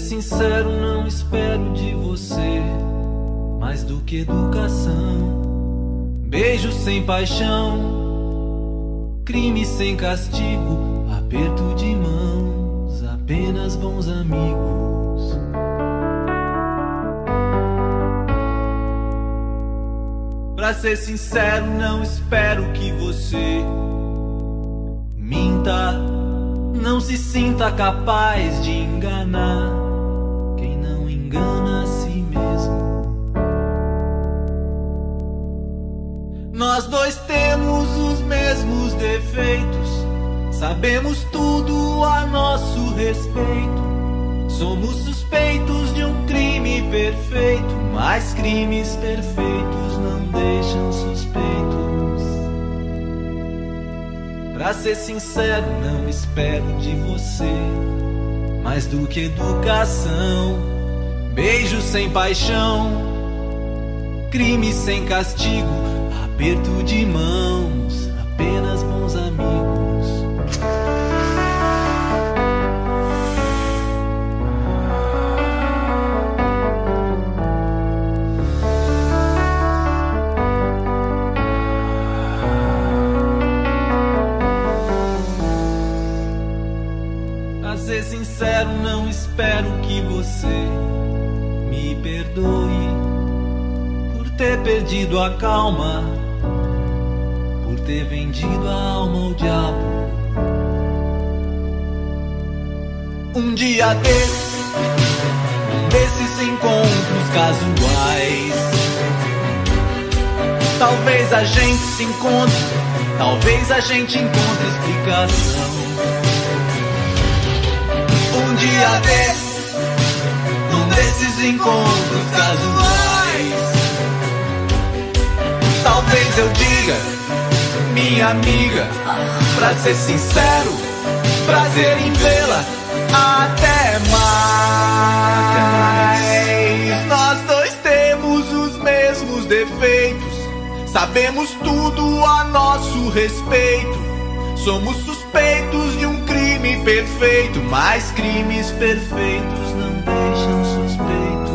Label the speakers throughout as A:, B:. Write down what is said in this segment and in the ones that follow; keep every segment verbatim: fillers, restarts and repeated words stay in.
A: sincero, não espero de você mais do que educação. Beijo sem paixão, crime sem castigo, aperto de mãos, apenas bons amigos. Pra ser sincero, não espero que você minta, não se sinta capaz de enganar quem não engana a si mesmo. Nós dois temos os mesmos defeitos, sabemos tudo a nosso respeito. Somos suspeitos de um crime perfeito, mas crimes perfeitos não deixam suspeitos. Pra ser sincero, não espero de você mais do que educação. Beijo sem paixão, crime sem castigo, aperto de mãos, apenas bons amigos. Pra ser sincero, não espero que você me perdoe por ter perdido a calma, por ter vendido a alma ao diabo. Um dia desses, um desses encontros casuais, talvez a gente se encontre, talvez a gente encontre explicação. Um dia desses, um desses encontros casuais, talvez eu diga, minha amiga, pra ser sincero, prazer em vê-la, até mais. Nós dois temos os mesmos defeitos, sabemos tudo a nosso respeito. Somos suspeitos de um crime perfeito, mas crimes perfeitos não deixam suspeitos.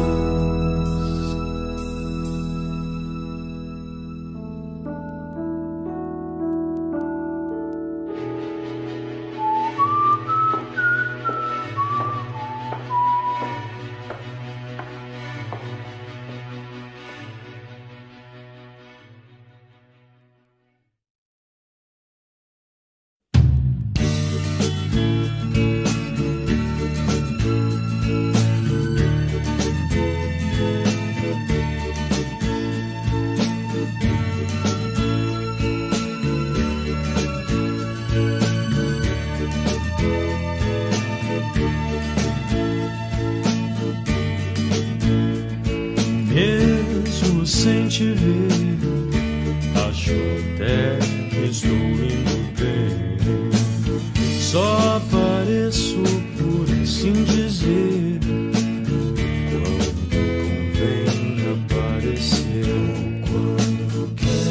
B: Mesmo sem te ver, acho até que estou indo bem. Só apareço, por assim dizer, quando convém aparecer, quando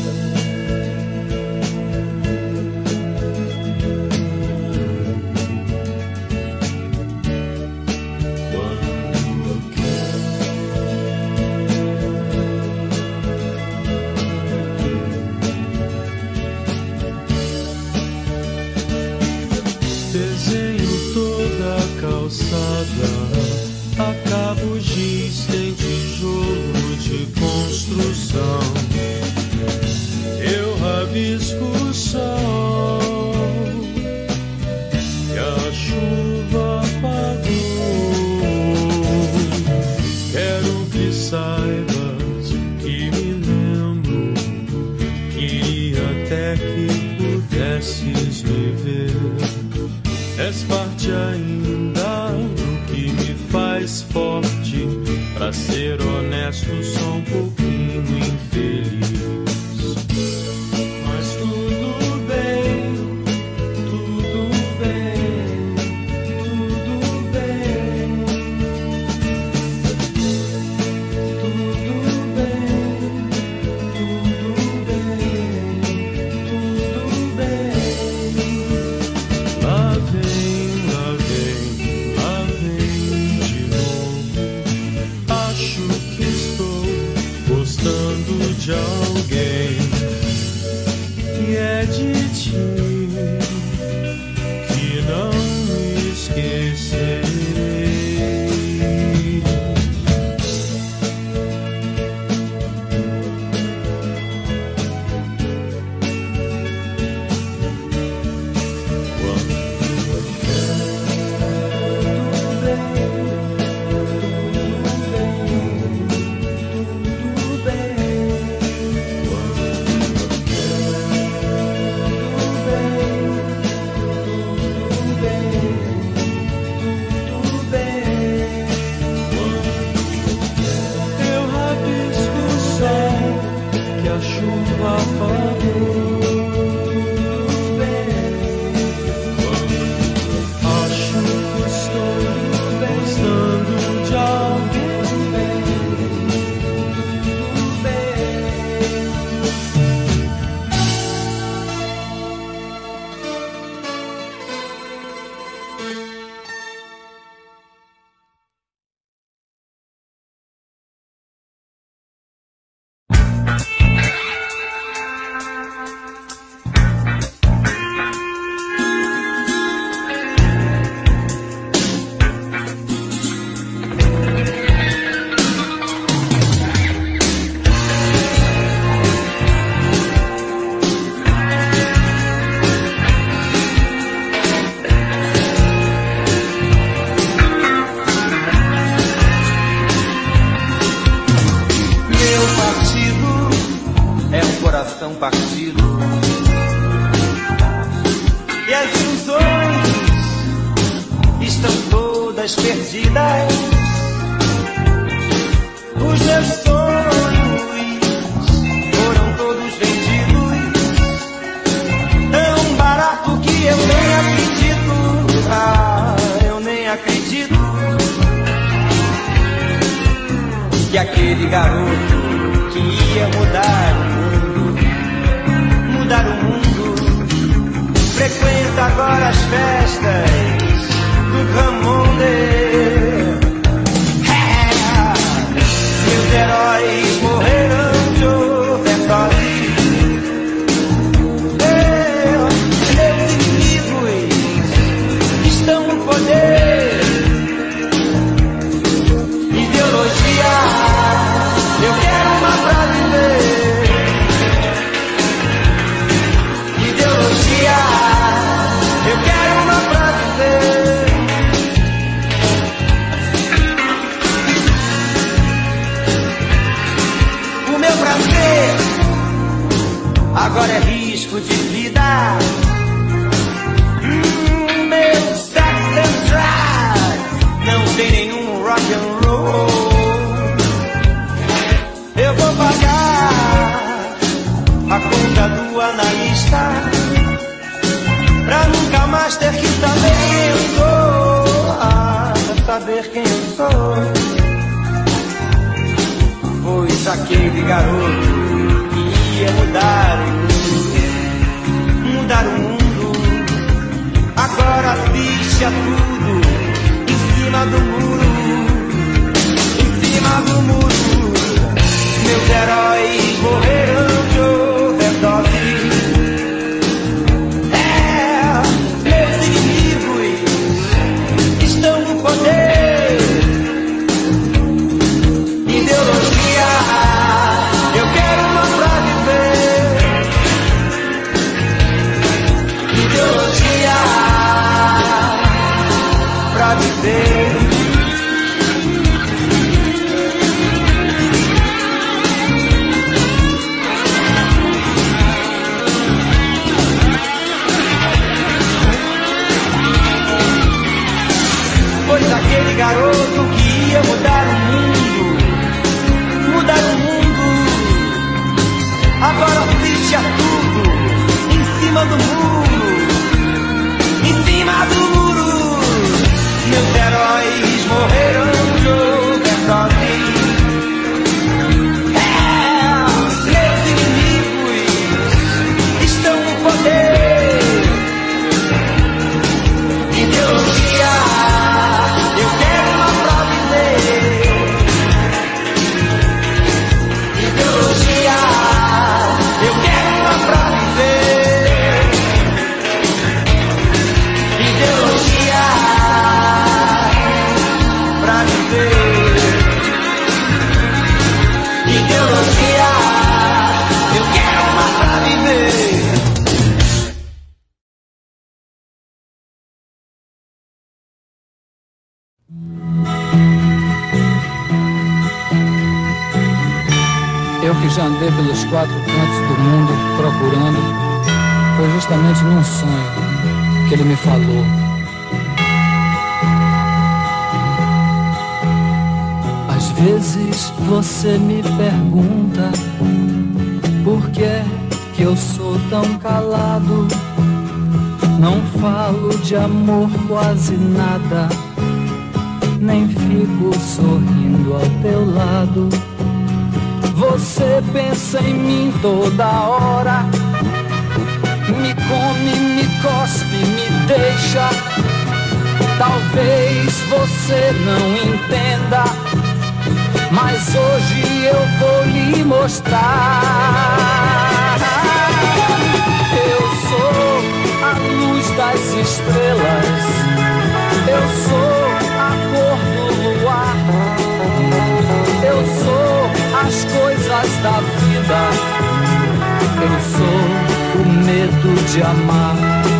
B: a cabo giz tem tijolo de construção. Eu rabisco o sol e a chuva apagou. Quero que saibas que me lembro, queria até que pudesses me ver. És parte ainda do que me faz forte. Pra ser honesto, sou um pouquinho infeliz. Mas tudo bem, tudo bem, tudo bem, tudo bem, tudo bem, tudo bem. Lá vem, lá vem, lá vem de novo.
C: coisas perdidas. Os meus sonhos foram todos vendidos, tão barato que eu nem acredito. Ah, eu nem acredito que aquele garoto que ia mudar o mundo, mudar o mundo, frequenta agora as festas do Ramonde. Meus heróis morreram de overdose. Meus inimigos estão no poder. Ideologia, eu quero uma pra viver. Ideologia, eu quero uma pra viver. O meu prazer agora é risco de vida. Hum, meu sex and drive não tem nenhum rock and roll. Eu vou pagar a conta do analista pra nunca mais ter que saber quem eu sou. Ah, saber quem eu sou. Pois aquele garoto que ia mudar o mundo, mudar o mundo, agora assiste a tudo em cima do muro, em cima do muro. Meus heróis morreram de overdose. É, meus inimigos estão no poder. Ideologia, eu quero uma pra viver. Ideologia, pra viver. Pois aquele garoto que ia mudar o mundo, mudar o mundo, agora assiste a tudo em cima do muro, em cima do muro. Meus heróis morreram de overdose. É, meus inimigos estão no poder. Ideologia, eu quero uma pra viver. Ideologia, eu quero uma pra viver. Ideologia, pra viver. Ideologia, eu quero uma pra viver.
D: Eu que já andei pelos quatro cantos do mundo procurando, foi justamente num sonho que ele me falou. Às vezes você me pergunta por que é que eu sou tão calado. Não falo de amor quase nada, nem fico sorrindo ao teu lado. Você pensa em mim toda hora, me come, me cospe, me deixa. Talvez você não entenda, mas hoje eu vou lhe mostrar. Eu sou a luz das estrelas, eu sou a cor do luar, eu sou as coisas da vida, eu sou o medo de amar.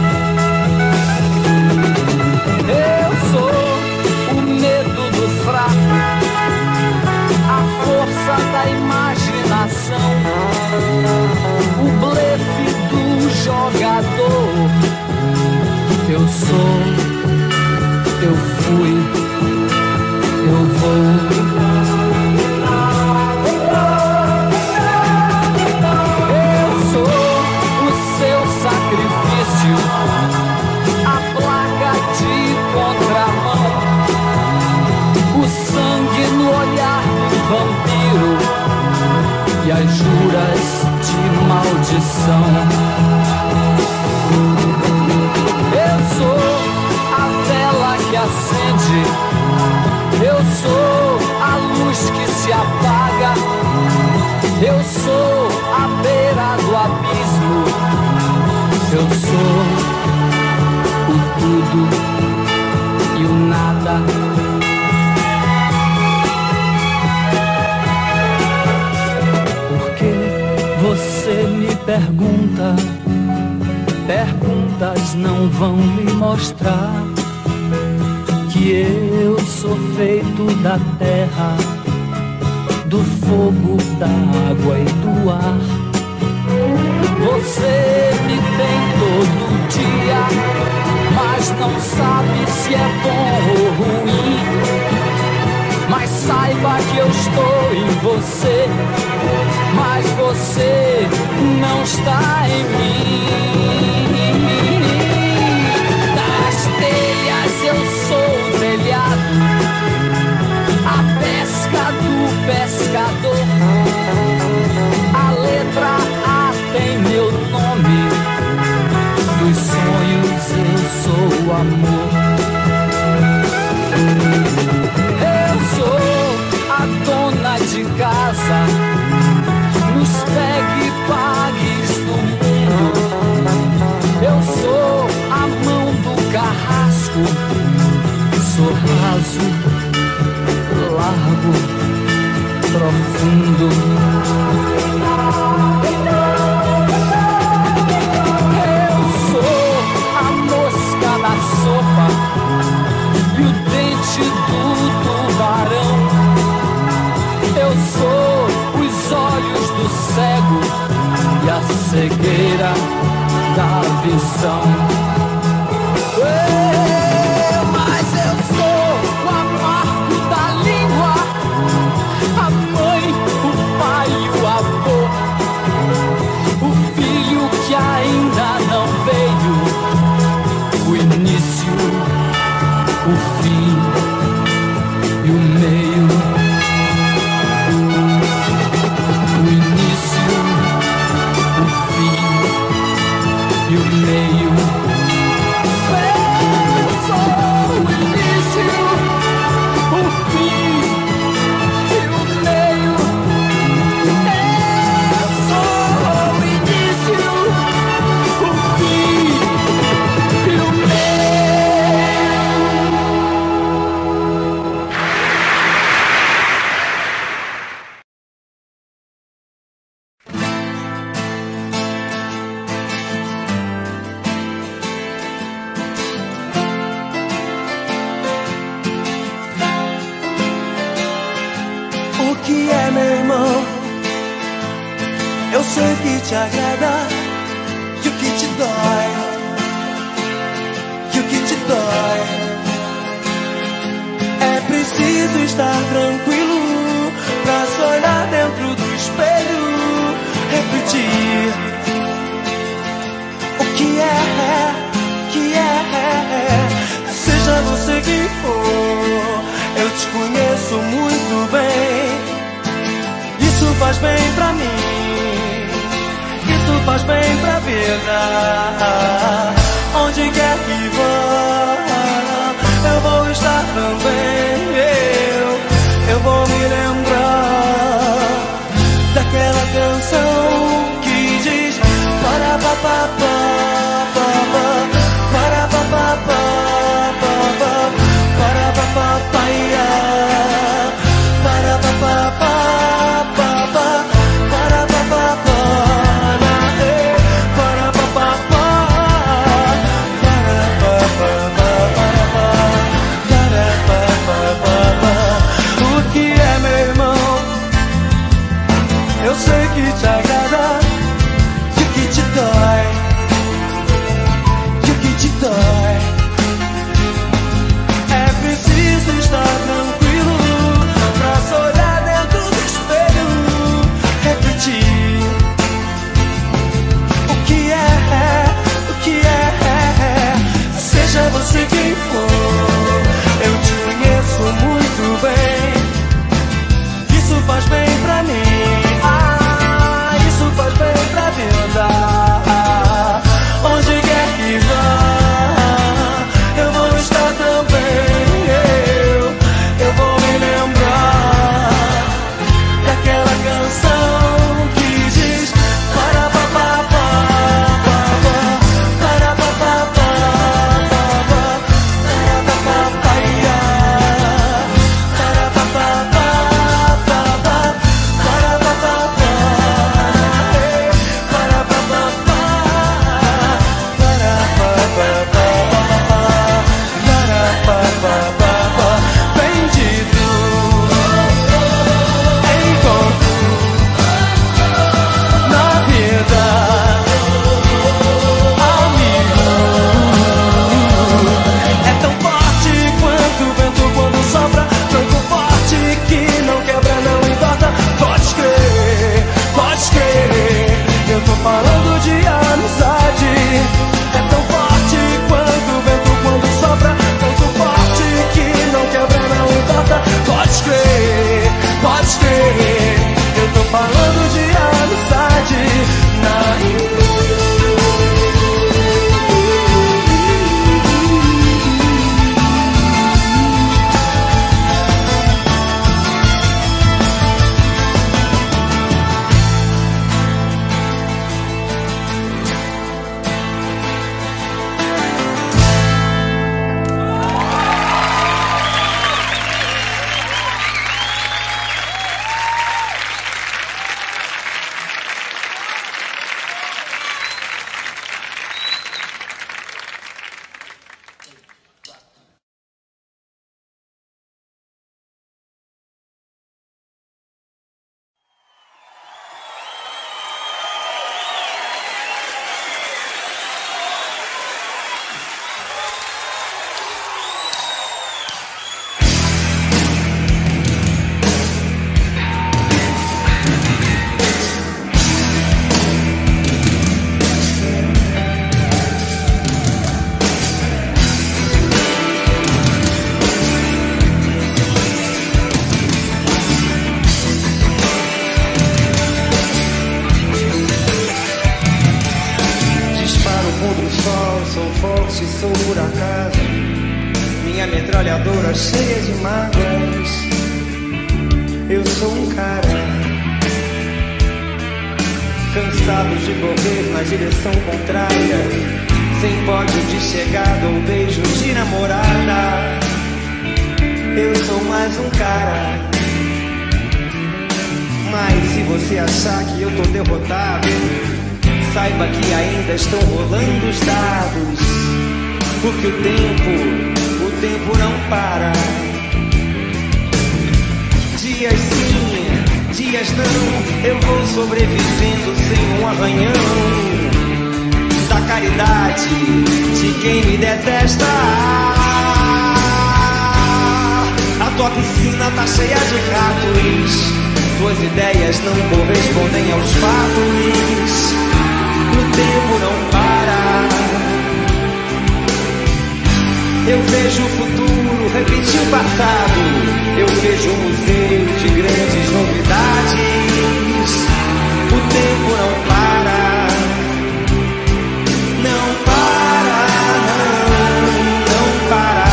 D: Eu sou o medo do fraco, a força da imaginação, o blefe do jogador. Eu sou, eu fui Eu sou o seu sacrifício, a placa de contramão, o sangue no olhar do vampiro e as juras de maldição. Eu sou a vela que acende, eu sou a luz que se apaga, eu sou a beira do abismo, eu sou o tudo e o nada. Porque você me pergunta, perguntas não vão me mostrar que eu sou feito da terra, do fogo, da água e do ar. Você me tem todo dia, mas não sabe se é bom ou ruim. Mas saiba que eu estou em você, mas você não está em mim. Das telhas eu sou o telhado, a pesca do pescador. A letra A tem meu nome, dos sonhos eu sou o amor. Eu sou a dona de casa, nos pegue-pagues do mundo. Eu sou a mão do carrasco, sou raso, largo, profundo. Eu sou a mosca da sopa e o dente do tubarão. Eu sou os olhos do cego e a cegueira da visão. Eu, mas eu sou o amargo da língua, a mãe, o pai e o avô, o filho que ainda não veio, o início, o fim e o meio. O início, o fim e o meio. Eu sou o início, o fim e o meio. Eu sou o início, o fim e o
C: O que é, meu irmão? Eu sei que te agrada e o que te dói, e o que te dói. É preciso estar tranquilo pra se olhar dentro do espelho, refletir. O que é, que é, seja você quem for, eu te conheço muito bem. Isso faz bem pra mim, isso faz bem pra vida. Onde quer que vá, eu vou estar também. Eu, eu vou me lembrar daquela canção que diz para papá, para papá, para papá, para papá. Para por acaso, minha metralhadora cheia de mágoas. Eu sou um cara cansado de correr na direção contrária, sem pódio de chegada ou beijo de namorada. Eu sou mais um cara. Mas se você achar que eu tô derrotado, saiba que ainda estão rolando os dados, porque o tempo, o tempo não para. Dias sim, dias não, eu vou sobrevivendo sem um arranhão da caridade de quem me detesta. A tua piscina tá cheia de ratos, tuas ideias não correspondem aos fatos. O tempo não para. Eu vejo o futuro repetir o passado. Eu vejo um museu de grandes novidades. O tempo não para. Não para, não, não para.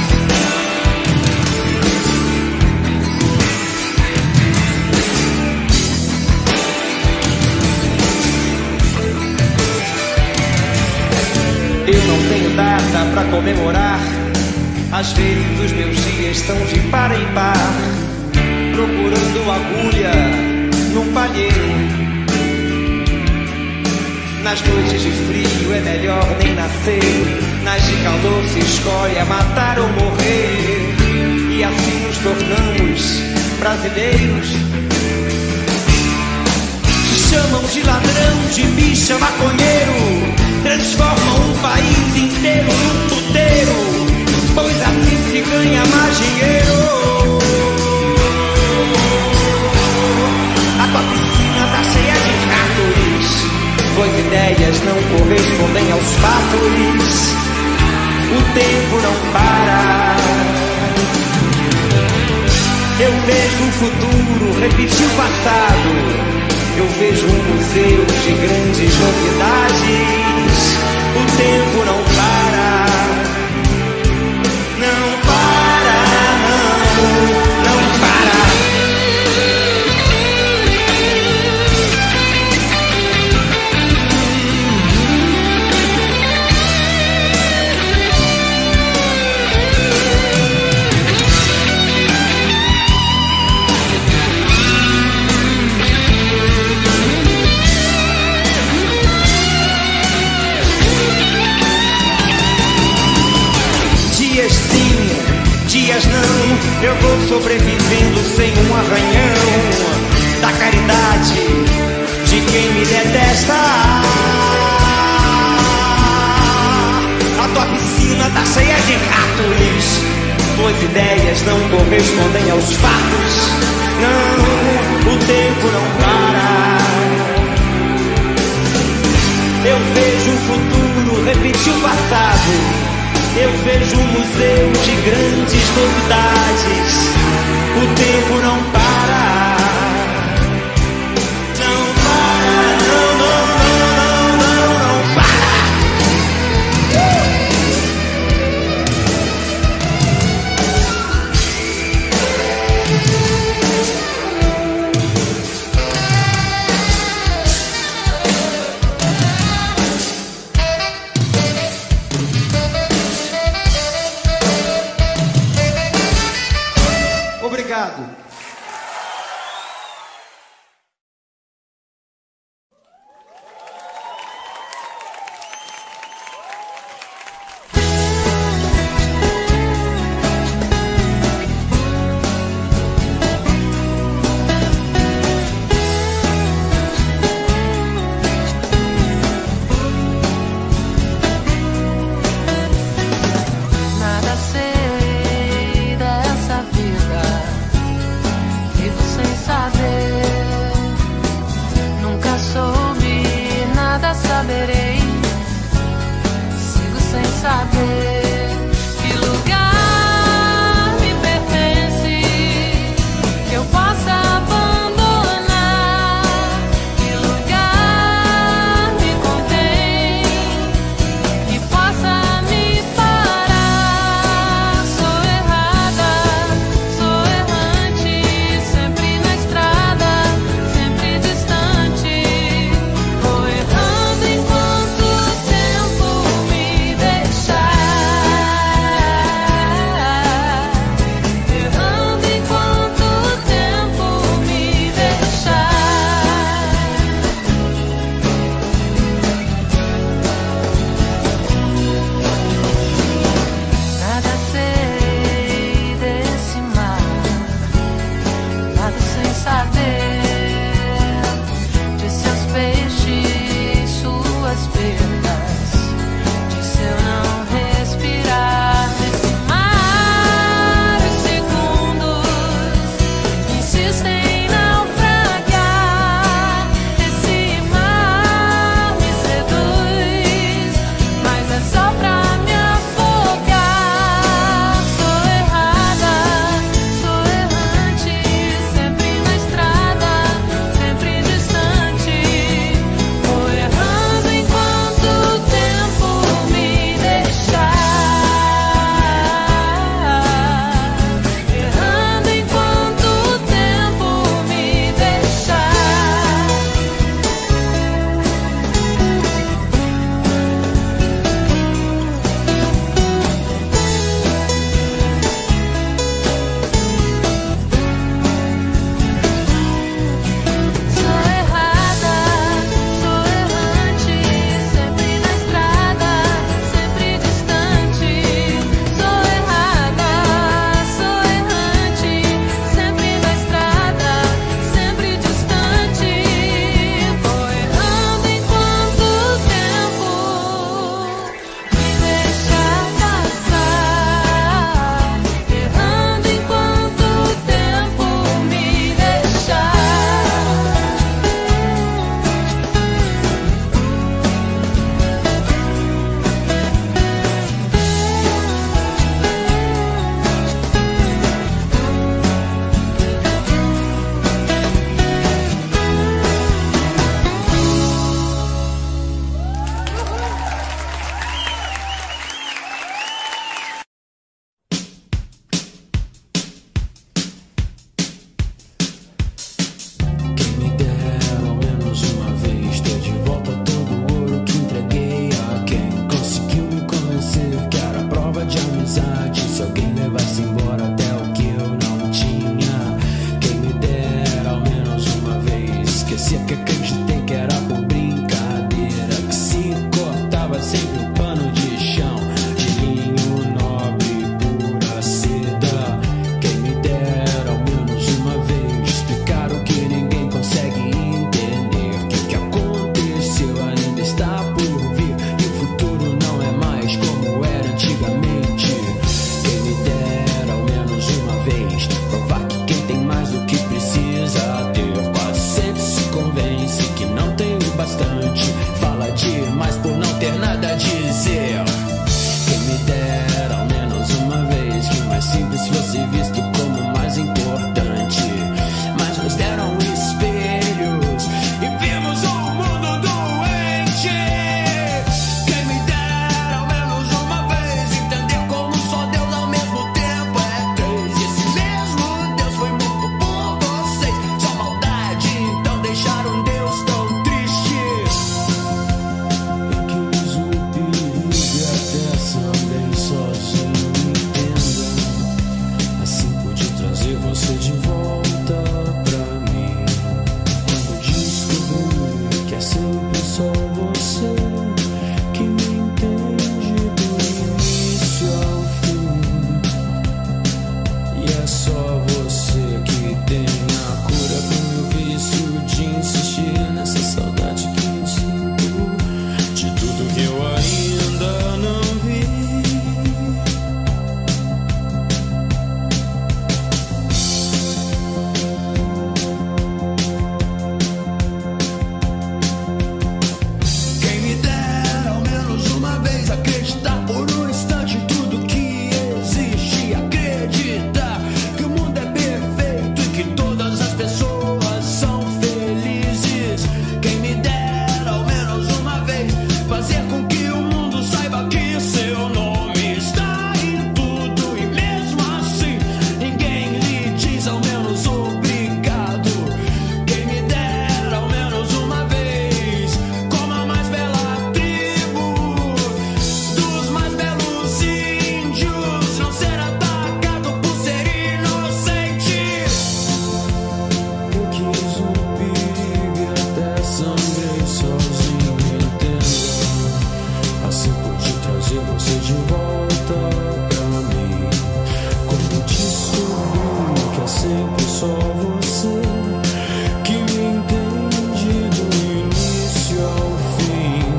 C: Eu não tenho data pra comemorar. Às vezes os meus dias estão de par em par, procurando agulha num palheiro. Nas noites de frio é melhor nem nascer, nas de calor se escolhe a matar ou morrer. E assim nos tornamos brasileiros. Se chamam de ladrão, de bicha, maconheiro, transformam um país inteiro num puteiro, pois assim se ganha mais dinheiro. A tua piscina tá cheia de ratos, tuas ideias não correspondem aos fatos. O tempo não para. Eu vejo o futuro repetir o passado. Eu vejo um museu de grandes novidades. O tempo não para. Não para, não, não para. Dias não, eu vou sobrevivendo sem um arranhão da caridade de quem me detesta. A tua piscina tá cheia de ratos, tuas ideias não correspondem aos fatos. Não, o tempo não para. Eu vejo o futuro repetir o passado. Eu vejo um museu de grandes novidades. O tempo não para. Não para, não, não, não, não, não, não para. Obrigado.
E: amizade. Se alguém levasse embora até o que eu não tinha, quem me dera ao menos uma vez. Esquecia que acreditei que era por brincadeira, que se cortava sempre o pano de chão de linho nobre, pura seda. Quem me dera ao menos uma vez explicar o que ninguém consegue entender, que o que aconteceu ainda está por vir e o futuro não é mais como era antigamente. Quem me dera ao menos uma vez provar que quem tem mais do que precisa ter quase sempre se convence que não tem o bastante, fala demais por não ter nada a dizer. Quem me dera ao menos uma vez que o mais simples fosse visto como mais importante, mas nos deram espelhos e vimos um mundo doente. Quem me dera ao menos uma vez entender como só Deus ao mesmo tempo é três. E esse mesmo Deus foi morto por vocês, só maldade então deixaram Deus tão triste. Eu quis o perigo e até também sozinho, entenda. Assim pude trazer você de volta pra mim. Quando descobri que é sempre só você que me entende do início ao fim, e é só você que tem a cura pro meu vício de insistir nessa saudade que eu sinto de tudo que eu ainda não vi. Quem me dera ao menos uma vez acreditar por um instante em tudo que existe, acreditar que o mundo é perfeito e que todas as pessoas são felizes. Quem me dera ao menos uma vez fazer com que o mundo saiba que seu nome está em tudo e mesmo assim ninguém lhe diz ao menos obrigado. Quem me dera ao menos uma vez como a mais bela tribo dos mais belos índios não ser atacado por ser inocente. Eu quis um perigo e até sangrei sozinho, entenda. Assim pude trazer você de volta pra mim. Quando descobri que é sempre só você que me entende do início ao fim,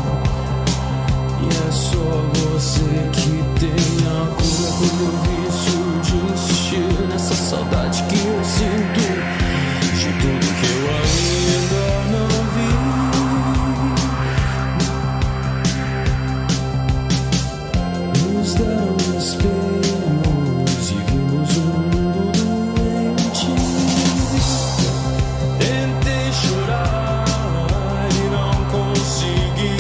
E: e é só você que tem a cura pro meu vício de insistir nessa saudade que eu sinto de tudo que eu ainda não vi. Nos deram espelhos e vimos um mundo doente. Tentei chorar e não consegui.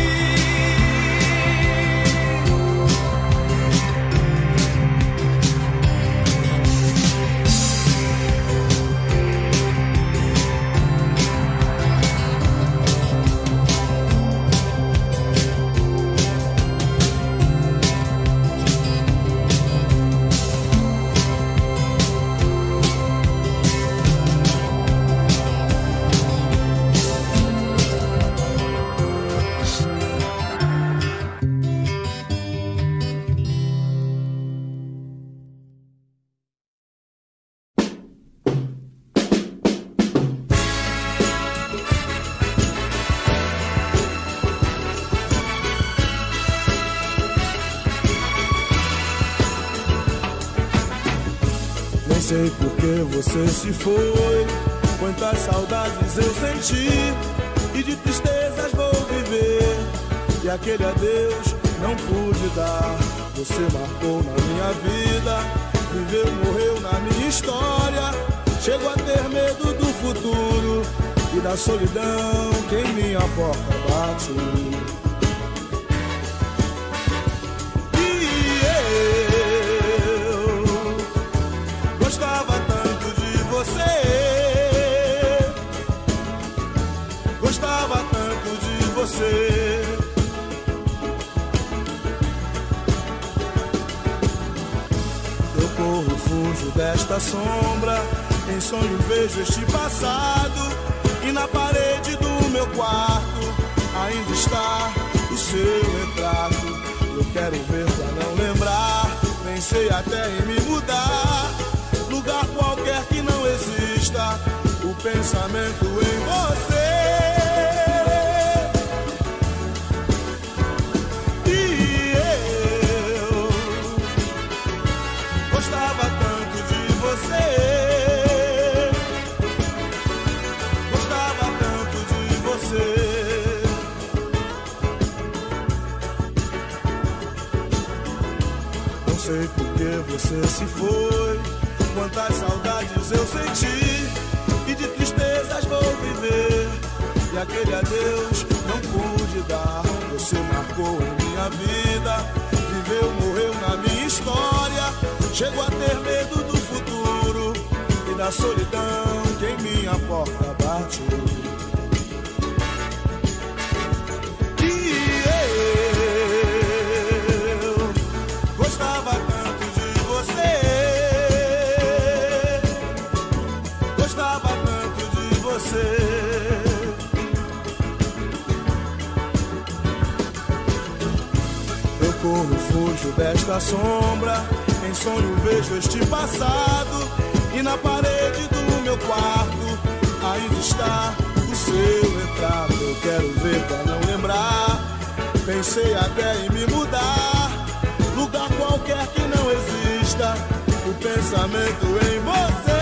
F: Nem sei por que você se foi, quantas saudades eu senti, e de tristezas vou viver, e aquele adeus não pude dar. Você marcou na minha vida, viveu, morreu na minha história. Chego a ter medo do futuro e da solidão que em minha porta bate. Gostava tanto de você, gostava tanto de você. corro, fujo desta sombra. Em sonho vejo este passado, e na parede do meu quarto ainda está o seu retrato. Eu quero ver pra não lembrar, pensei até em me mudar, lugar qualquer que não exista o pensamento em você. E eu gostava tanto de você, gostava tanto de você. Não sei por que você se foi, quantas saudades eu senti, e de tristezas vou viver, e aquele adeus não pude dar. Você marcou em minha vida, viveu, morreu na minha história. Chego a ter medo do futuro e da solidão que em minha porta bate. E eu gostava tanto de você, gostava tanto de você. Eu corro, fujo desta sombra, em sonho vejo este passado, e na parede do meu quarto ainda está o seu retrato. Eu quero ver pra não lembrar, pensei até em me mudar, lugar qualquer que não exista o pensamento em você.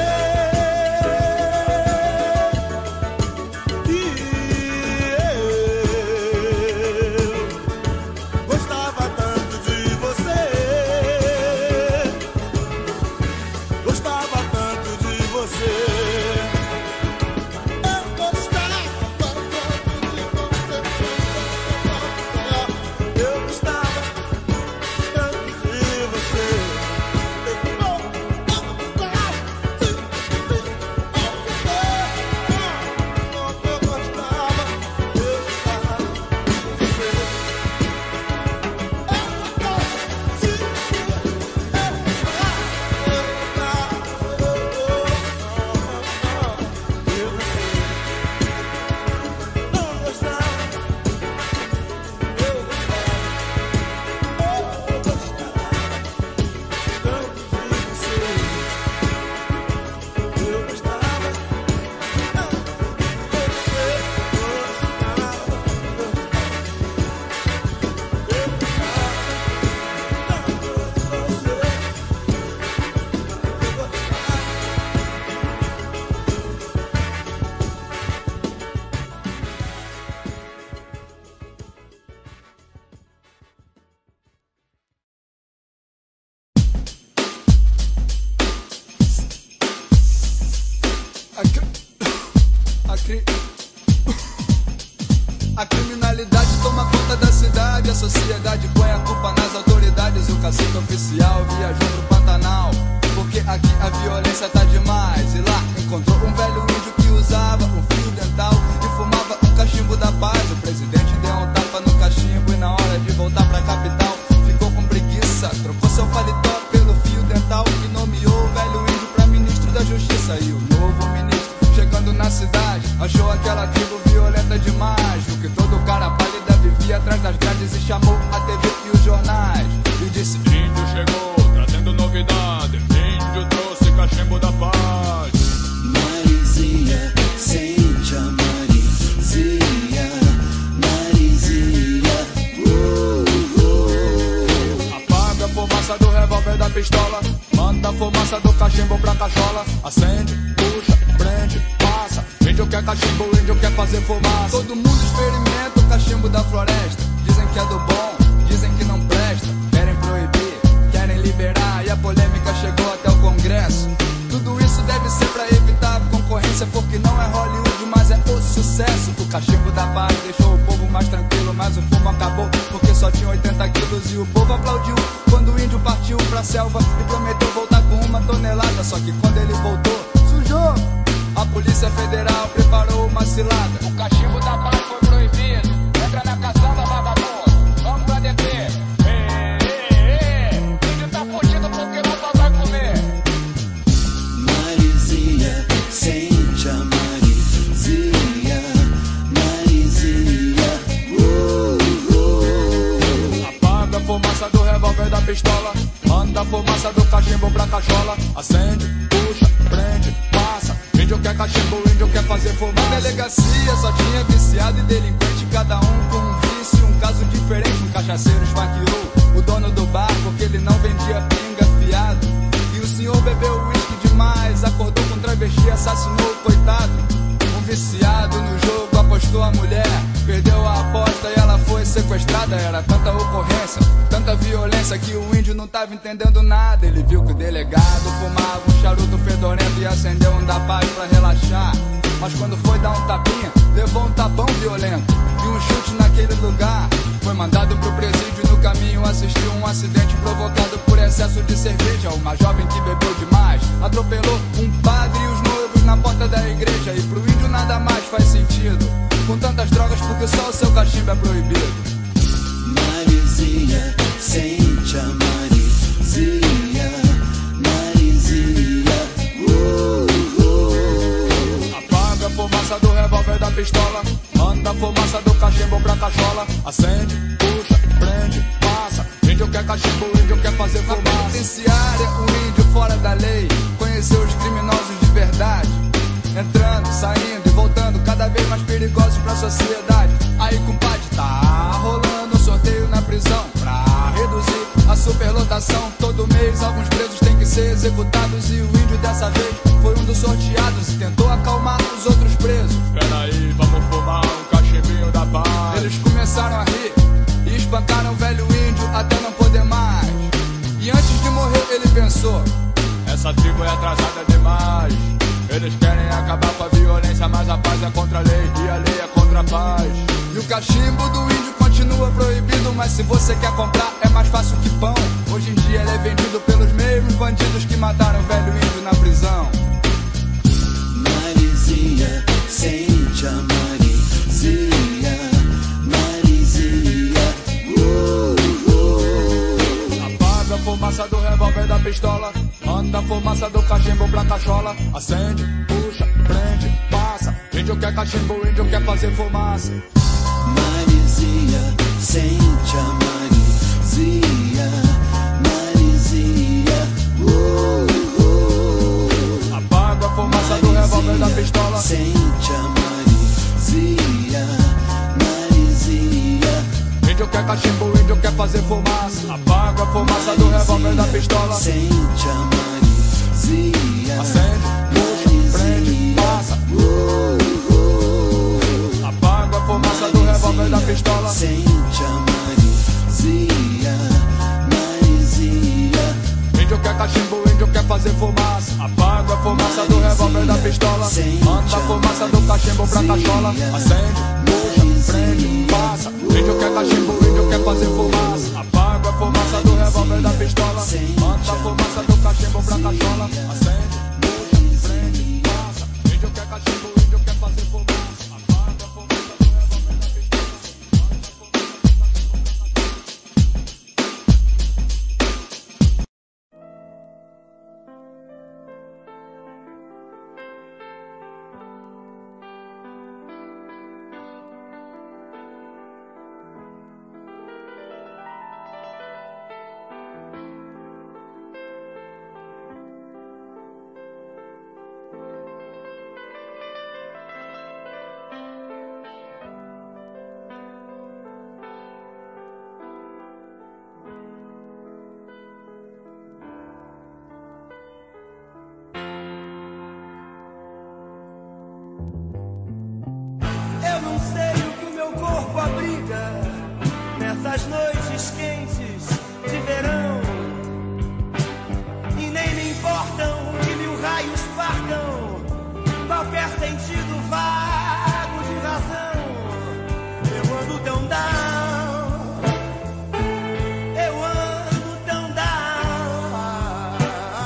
G: A criminalidade toma conta da cidade, a sociedade põe a culpa nas autoridades. O cacique oficial viajou pro Pantanal, porque aqui a violência tá demais. E lá encontrou um velho índio que usava um fio dental e fumava um cachimbo da paz. O presidente deu um tapa no cachimbo e na hora de voltar pra capital ficou com preguiça, trocou seu paletó pelo fio dental e nomeou o velho índio pra ministro da justiça. E o novo ministro, chegando na cidade, achou aquela tribo violenta demais, viu que todo cara pálida vivia atrás das grades e chamou a T V e os jornais e disse: índio chegou, trazendo novidade, índio trouxe cachimbo da paz.
B: Marizinha, sente a Marizinha, Marizinha, uh, uh.
G: Apaga a fumaça do revólver da pistola, manda a fumaça do cachimbo pra cachola, acende, puxa, prende, passa. Índio quer cachimbo, índio quer fazer fumaça. Todo mundo experimenta o cachimbo da floresta. Dizem que é do bom, dizem que não presta. Querem proibir, querem liberar, e a polêmica chegou até o Congresso. Tudo isso deve ser pra evitar concorrência, porque não é Hollywood, mas é o sucesso. O cachimbo da paz deixou o povo mais tranquilo, mas o fumo acabou, porque só tinha oitenta quilos. E o povo aplaudiu quando o índio partiu pra selva e prometeu voltar com uma tonelada. Só que quando ele voltou, sujou. A Polícia Federal preparou uma cilada. O cachimbo da paz foi proibido. Entra na caçamba, vagabundo. Vamos pra D P. Ei, ei, ei. Índio tá fugido porque não só vai comer. pistola, manda a fumaça do cachimbo pra cachola. Acende, puxa, prende, passa. Índio quer cachimbo, índio quer fazer fumaça. Na delegacia só tinha viciado e delinquente, cada um com um vício, um caso diferente. Um cachaceiro esfaqueou o dono do bar porque ele não vendia pinga fiado. E o senhor bebeu uísque demais, acordou com travesti, assassinou o coitado. Um viciado no jogo apostou a mulher, perdeu a aposta e ela foi sequestrada. Era tanta ocorrência, tanta violência que o índio não tava entendendo nada. Ele viu que o delegado fumava um charuto fedorento e acendeu um da paz pra relaxar. Mas quando foi dar um tapinha, levou um tapão violento e um chute naquele lugar. Foi mandado pro presídio e no caminho assistiu um acidente provocado por excesso de cerveja. Uma jovem que bebeu demais atropelou um padre e os noivos na porta da igreja. E pro índio nada mais faz sentido com tantas drogas, porque só o seu cachimbo é proibido.
B: Marizinha, sente a Marizinha, Marizinha, uh, uh.
G: Apaga a fumaça do revólver da pistola, manda a fumaça do cachimbo pra cachola. Acende, puxa, prende, passa. Índio quer cachimbo, índio quer fazer fumaça. Na penitenciária, um índio fora da lei conheceu os criminosos de verdade, entrando, saindo e voltando, cada vez mais perigosos pra sociedade. Aí, compadre, tá rolando um sorteio na prisão pra reduzir a superlotação. Todo mês alguns presos têm que ser executados e o índio dessa vez foi um dos sorteados e tentou acalmar os outros presos. Peraí, vamos fumar um cachimbinho da paz. Eles começaram a rir e espancaram o velho índio até não poder mais. E antes de morrer ele pensou: essa tribo é atrasada demais. Eles querem acabar com a violência, mas a paz é contra a lei e a lei é contra a paz. E o cachimbo do índio continua proibido, mas se você quer comprar é mais fácil que pão. Hoje em dia ele é vendido pelos mesmos bandidos que mataram o velho índio na prisão.
B: Marizinha, sente a Marizinha, Marizinha, uh, uh.
G: Apaga a fumaça do revólver da pistola, manda a fumaça do cachimbo pra cachola. Acende, puxa, prende, passa. Índio quer cachimbo, índio quer fazer fumaça.
B: Marizinha, sente a Marizinha, Marizinha, uh, uh.
G: Apaga a fumaça do revólver da pistola,
B: sente a Marizinha, Marizinha.
G: Índio quer cachimbo, índio quer fazer fumaça. Apaga a fumaça do revólver da pistola,
B: sente a Marizinha.
G: Acende, puxa, prende, passa.
B: Uh, uh.
G: Apaga a fumaça do revólver da pistola,
B: sente a Marizinha, Marizinha.
G: Índio quer cachimbo, índio quer fazer fumaça. Apaga a fumaça do revólver da pistola, manda a fumaça do cachimbo pra cachola. Acende, puxa, prende, passa. Índio quer cachimbo, índio quer fazer fumaça. Apaga a fumaça do revólver da pistola, manda a fumaça do cachimbo pra cachola. Acende, puxa, prende, passa. Índio quer cachimbo, índio quer fazer fumaça. Apaga a fumaça do revólver da pistola, manda a fumaça do
C: Eu não sei o que o meu corpo abriga nessas noites quentes de verão, e nem me importam que mil raios partam qualquer sentido vago de razão. Eu ando tão down, eu ando tão down.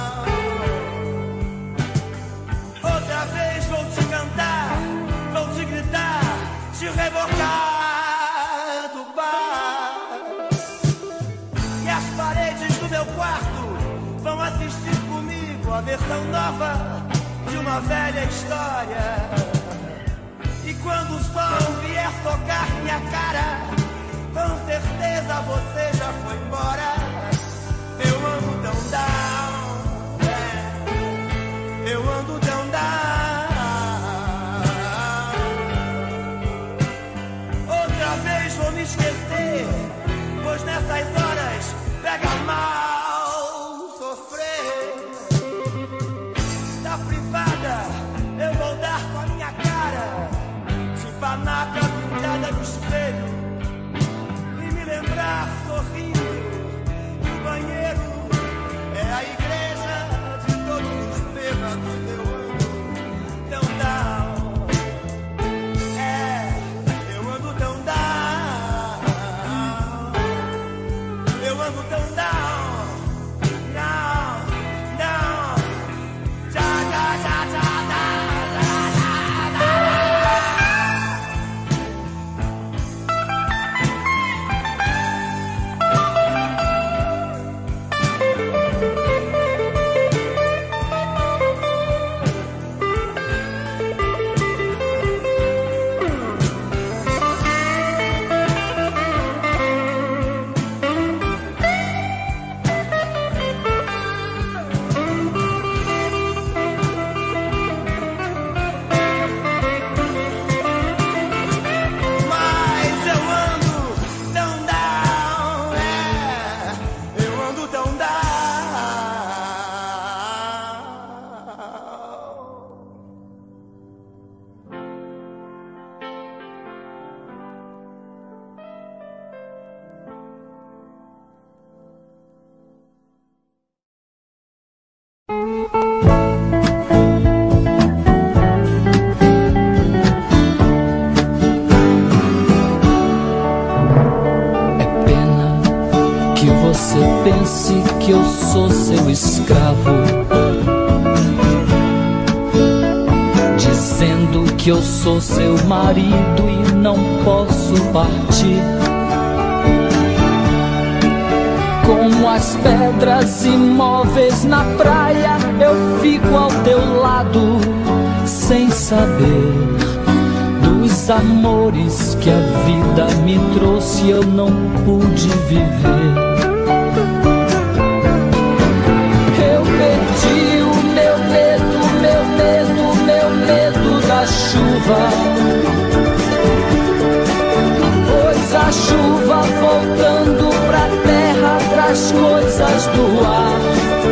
C: Outra vez vou te cantar, vou te gritar, te revocar do bar. E as paredes do meu quarto vão assistir comigo a versão nova de uma velha história. E quando o sol vier tocar minha cara, com certeza você já foi embora.
D: que eu sou seu escravo, dizendo que eu sou seu marido e não posso partir. Como as pedras imóveis na praia, eu fico ao teu lado, sem saber dos amores que a vida me trouxe, eu não pude viver. Eu perdi o meu medo, meu medo, meu medo da chuva, pois a chuva voltando pra terra traz coisas do ar.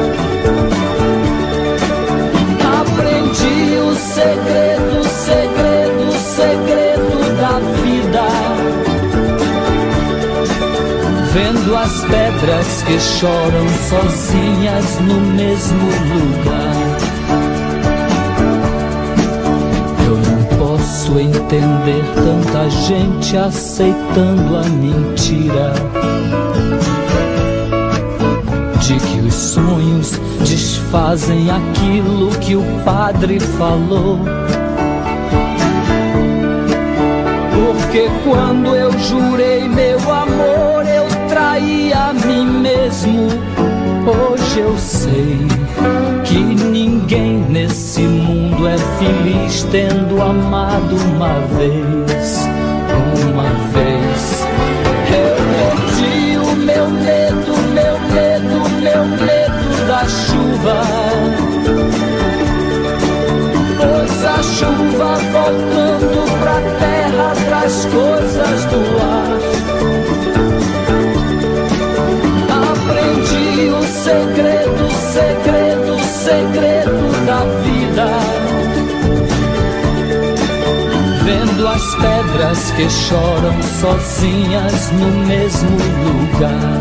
D: Aprendi o segredo, segredo, segredo da vida, vendo as pedras que choram sozinhas no mesmo lugar. Eu não posso entender tanta gente aceitando a mentira de que os sonhos desfazem aquilo que o padre falou. Porque quando eu jurei meu amor, eu traí a mim mesmo. Hoje eu sei que ninguém nesse mundo é feliz tendo amado uma vez, uma vez. Eu perdi o meu medo, meu medo, meu medo da chuva, pois a chuva voltando pra terra traz coisas do ar. Aprendi o segredo, segredo, segredo da vida, vendo as pedras que choram sozinhas no mesmo lugar.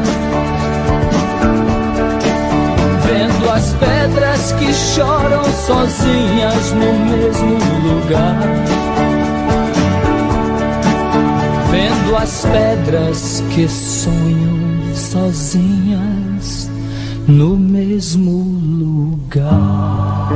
D: Vendo as pedras que choram sozinhas no mesmo lugar. Vendo as pedras que sonham sozinhas no mesmo lugar.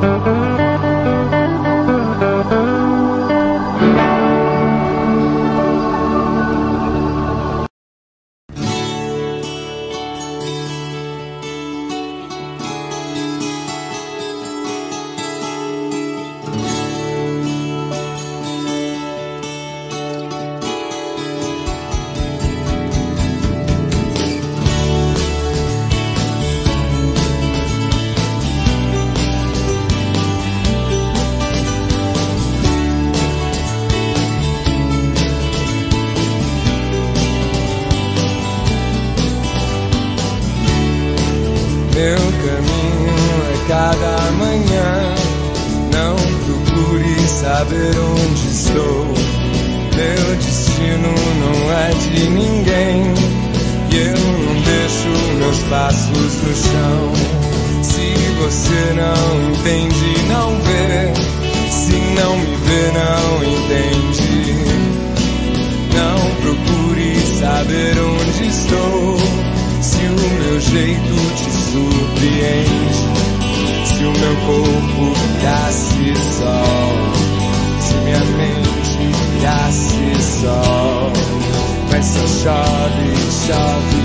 H: Meu caminho é cada manhã. Não procure saber onde estou. Meu destino não é de ninguém, e eu não deixo meus passos no chão. Se você não entende, não vê. Se não me vê, não entende. Não procure saber onde estou. Se o meu jeito te surpreende, se o meu corpo virasse sol, se minha mente virasse sol, mas só chove, chove,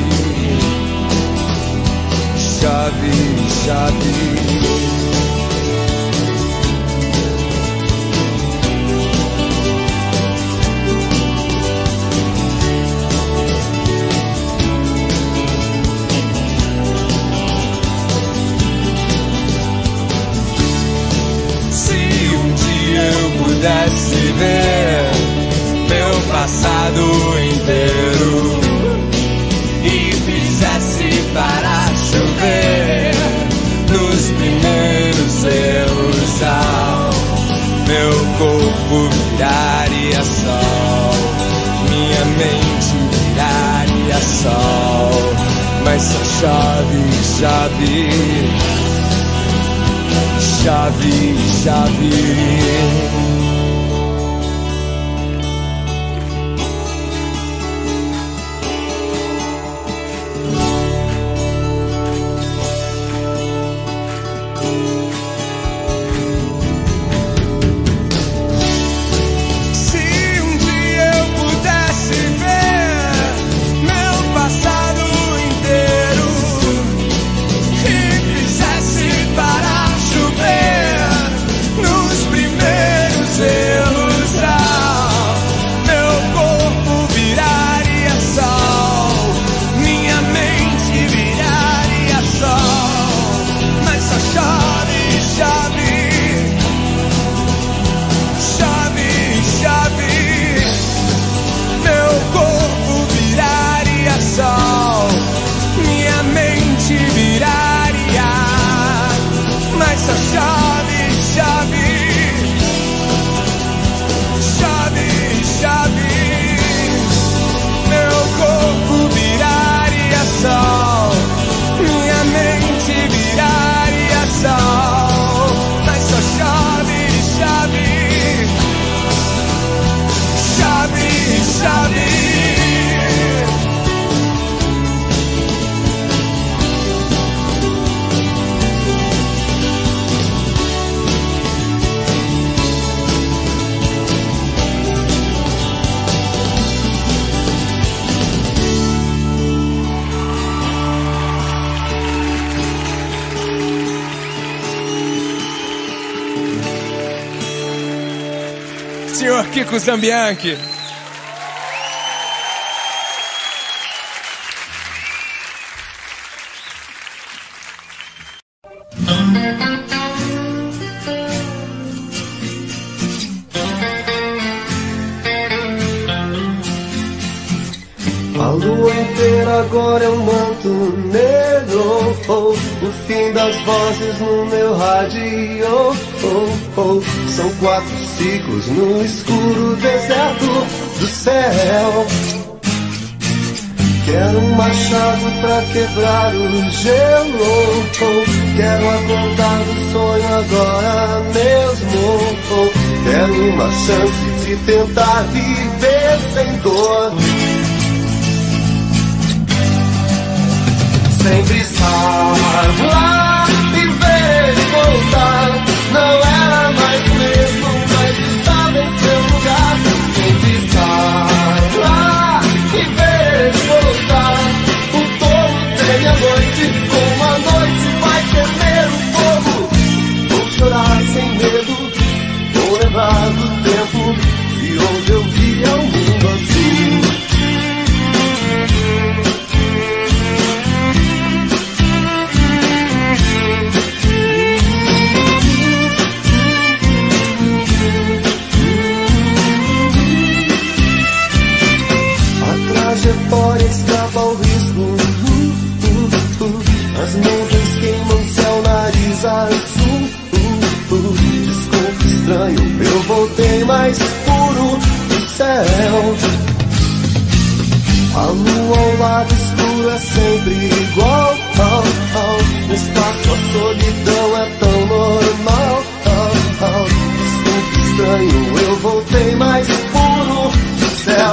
H: chove, chove. Pudesse ver meu passado inteiro e fizesse parar chover nos primeiros erros, ao meu corpo viraria sol, minha mente viraria sol, mas só chove, chove, chove, chove. se virar e é sol. Mas só chove, chove, chove, chove. Senhor Kiko Zambianchi.
I: A lua inteira agora é um manto negro, oh, o fim das vozes no meu rádio, oh, oh. São quatro ciclos no escuro deserto do céu. Quero um machado pra quebrar o gelo, oh. Quero acordar do sonho agora mesmo, oh. Quero uma chance de tentar viver sem dor. Sempre estar lá e ver e voltar. Não era mais o mesmo, mas estava em seu lugar. Sempre estar lá e ver e voltar. O povo tem a noite, como a noite vai temer o fogo. Vou chorar sem medo, vou lembrar do tempo de onde eu via o mundo assim. Trajetória escapa ao risco, uh, uh, uh. As nuvens queimam céu, nariz azul, uh, uh. Desconto estranho, eu voltei mais puro do céu. A lua ao lado escuro é sempre igual, oh, oh. No espaço a solidão é tão normal, oh, oh. Desconto estranho, eu voltei mais puro do céu.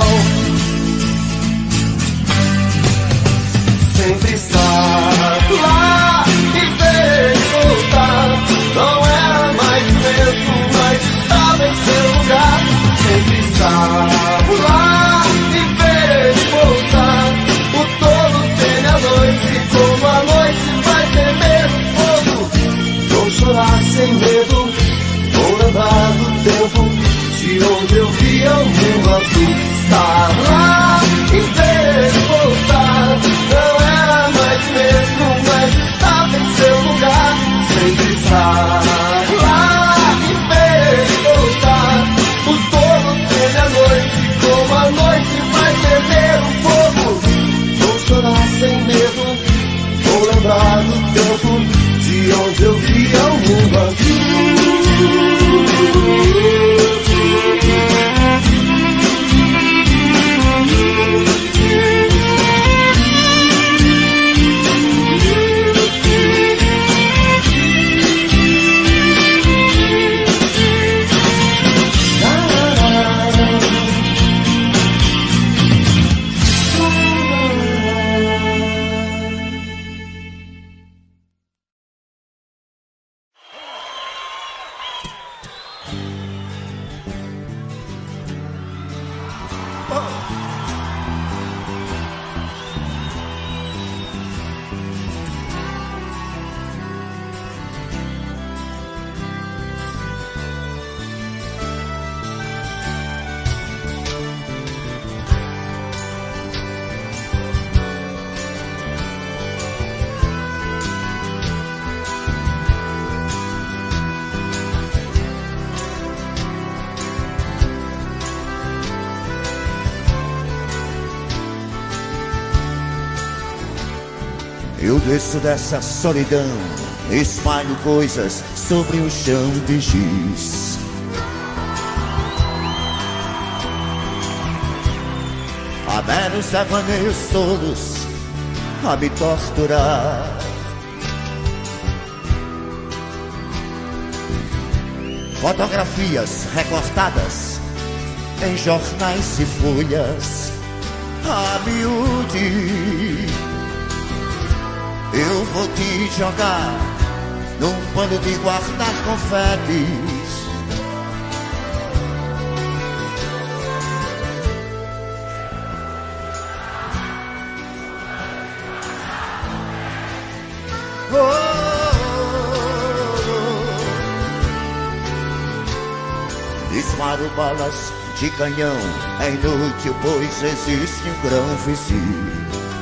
I: Sempre estar lá e ver e voltar. Não era mais o mesmo, mas estava em seu lugar. Sempre estar lá e ver e voltar. O tolo teme a noite, como a noite vai temer o fogo. Vou chorar sem medo, vou lembrar do tempo de onde eu via o mundo azul. Estar lá e ver e voltar. Não era mais mesmo, mas estava em seu lugar. Sempre estar lá e ver e voltar. O tolo teme a noite, como a noite vai temer o fogo. Vou chorar sem medo, vou lembrar do tempo de onde eu via o mundo azul.
J: Eu desço dessa solidão, espalho coisas sobre o chão de giz. Há meros devaneios todos a me torturar. fotografias recortadas em jornais e folhas a miúde. Eu vou te jogar num pano de guardar confetes. Oh, oh, oh. Disparo balas de canhão, é inútil, pois existe um grão vizinho.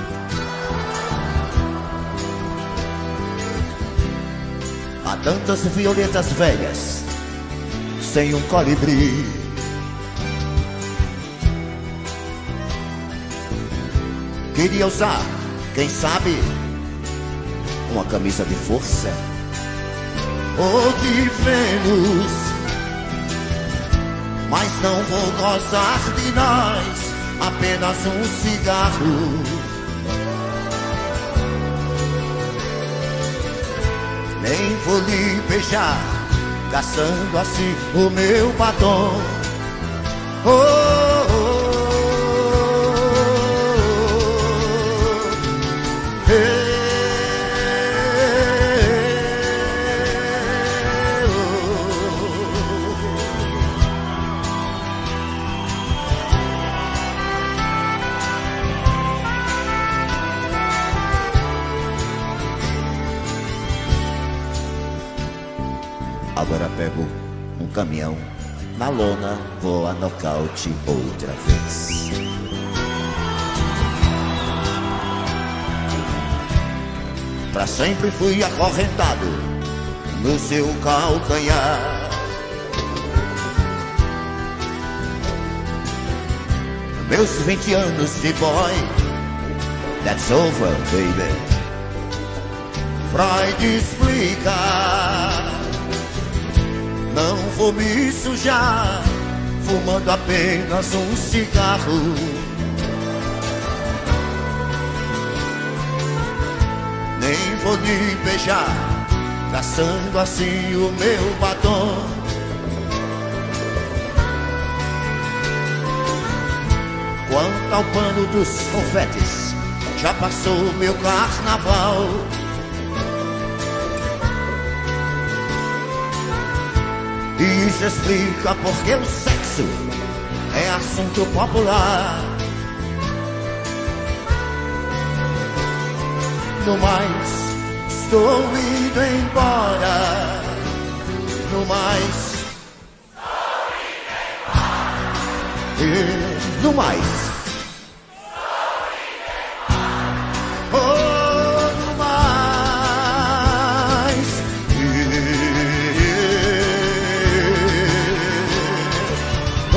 J: Há tantas violetas velhas sem um colibri. Queria usar, quem sabe, uma camisa de força ou de Vênus, mas não vou gozar de nós, apenas um cigarro. Nem vou lhe beijar, caçando assim o meu batom. Oh, oh, oh, hey. Agora pego um caminhão, na lona vou a nocaute outra vez. Pra sempre fui acorrentado no seu calcanhar. Meus vinte anos de boy, that's over, baby. Freud explica. Não vou me sujar, fumando apenas um cigarro. Nem vou lhe beijar, caçando assim o meu batom. Quanto ao pano dos confetes, já passou meu carnaval. Isso explica porque o sexo é assunto popular. No mais, estou indo embora. No mais, estou indo embora. E no mais, estou indo embora. Oh, no mais. Oh,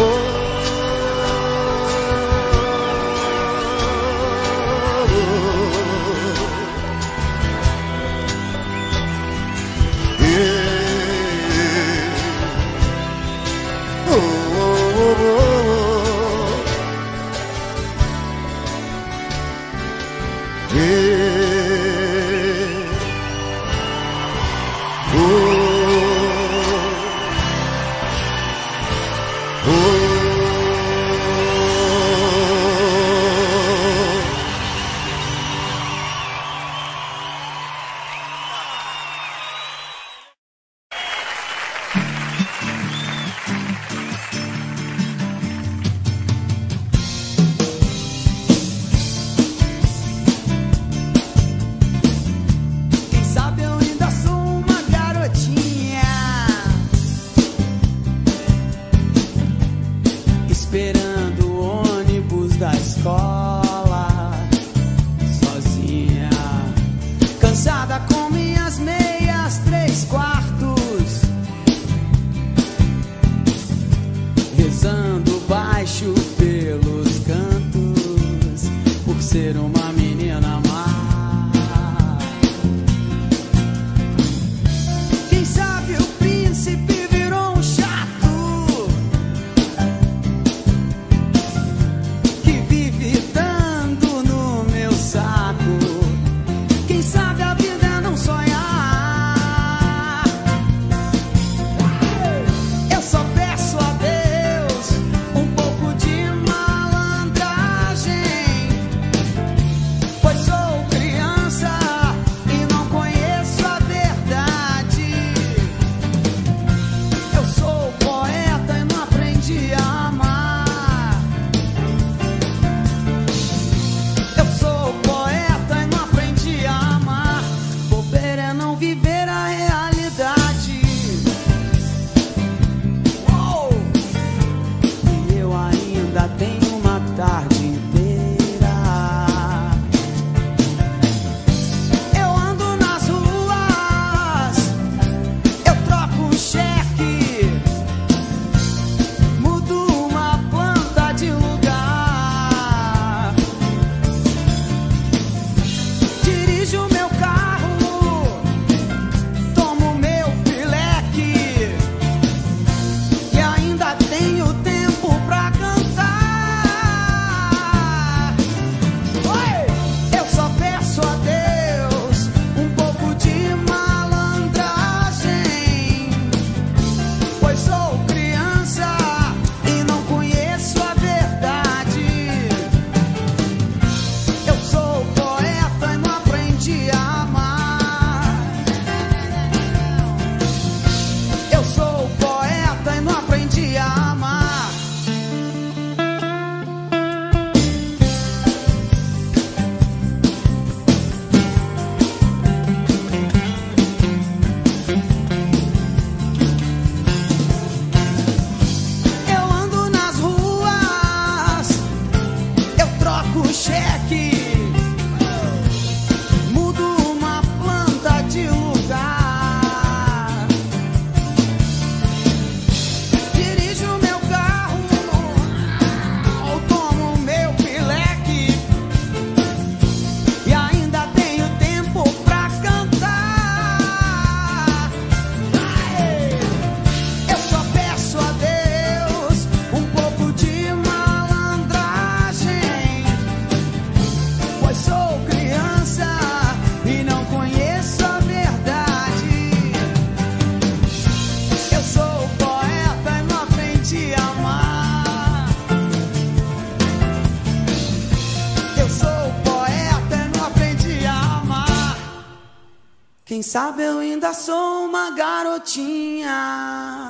C: sabe eu ainda sou uma garotinha.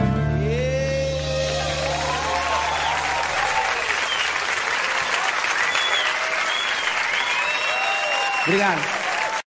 C: Obrigado.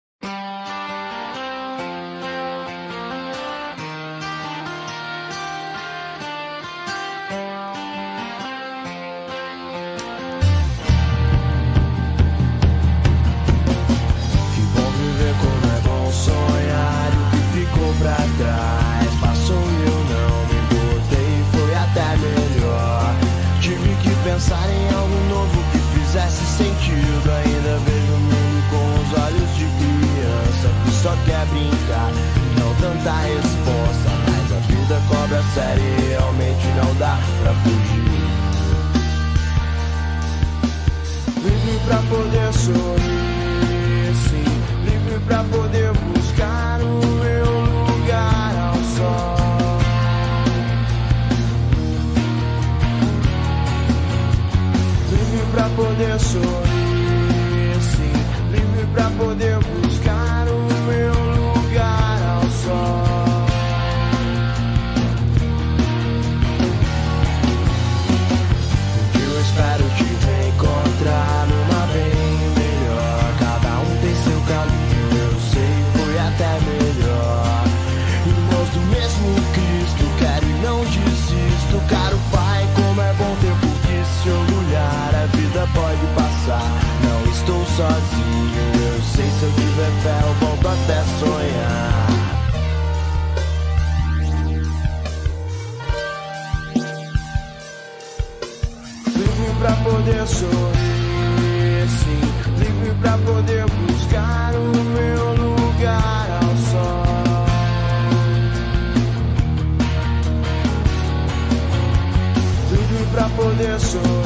E: Pra trás, passou e eu não me importei, foi até melhor. Tive que pensar em algo novo que fizesse sentido. Ainda vejo o mundo com os olhos de criança que só quer brincar, não tanta resposta. Mas a vida cobra sério e realmente não dá pra fugir. Livre pra poder sorrir, sim, livre pra poder buscar o meu lugar ao sol. Livre pra poder sorrir, sim, livre pra poder buscar o meu lugar ao sol. Um dia eu espero te reencontrar numa bem melhor. Cada um tem seu caminho, eu sei, foi até melhor. Irmãos do mesmo Cristo, quero e não desisto. Caro Pai, como é bom ter por que se orgulhar. A vida pode passar, não estou sozinho. Eu sei, se eu tiver fé eu volto até sonhar. Livre pra poder sorrir, sim, livre pra poder buscar o meu lugar ao sol. Livre pra poder sorrir,